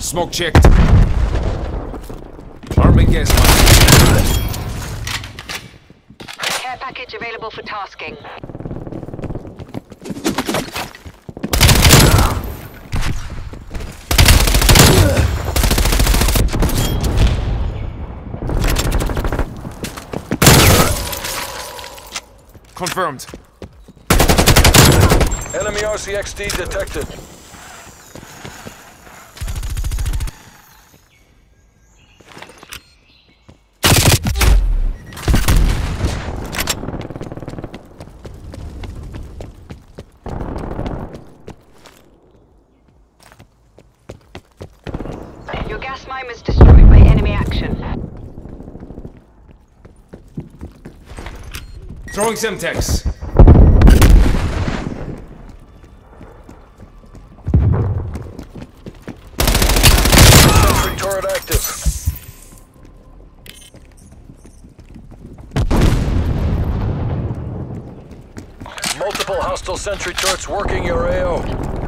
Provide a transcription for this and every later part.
Smoke checked. Arming gas mask. Care package available for tasking. Confirmed. Enemy RCXD detected. Your gas mine was destroyed by enemy action. Throwing Semtex. Sentry turret active. Multiple hostile sentry turrets working your AO.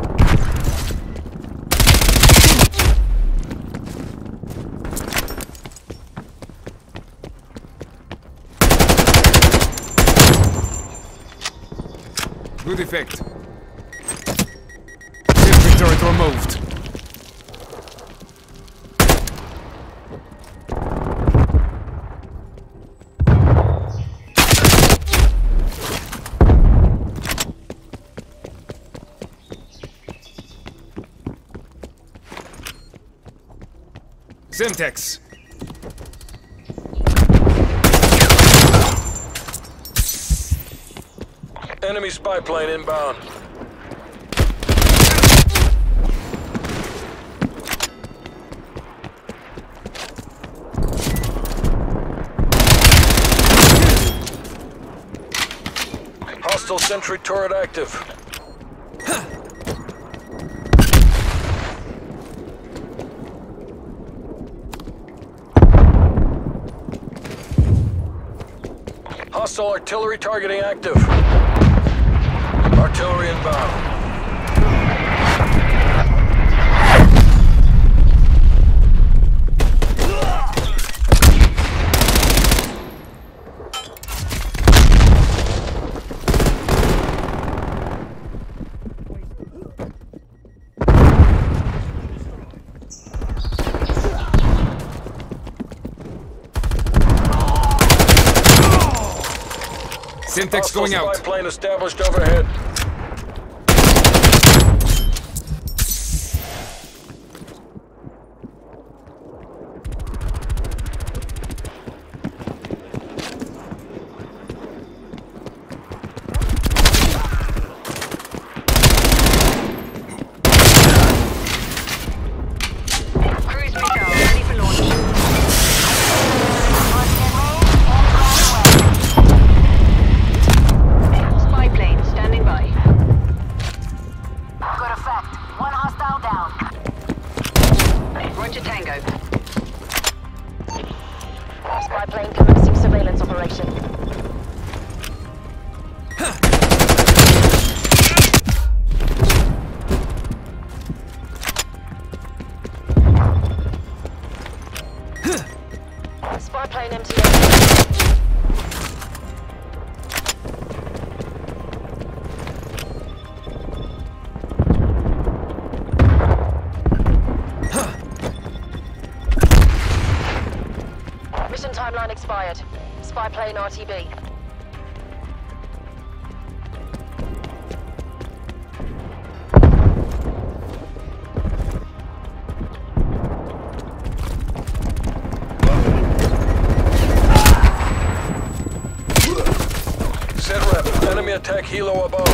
Good effect. Sentry turret removed. Semtex. Enemy spy plane inbound. Hostile sentry turret active. Hostile artillery targeting active. Artillery inbound. Semtex going out. Spy plane established overhead. Cruise missile ready for launch. Spy plane standing by. Good effect. One hostile down. Roger Tango. Spy plane commencing surveillance operation. Spy plane MTA. Mission timeline expired. Spy plane RTB. Set rep. Enemy attack helo above.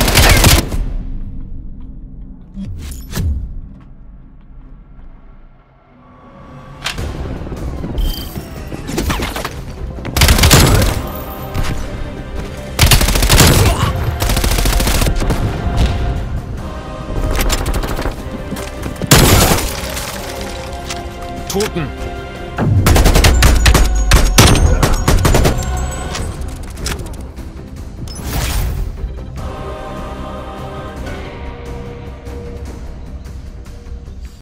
Toten.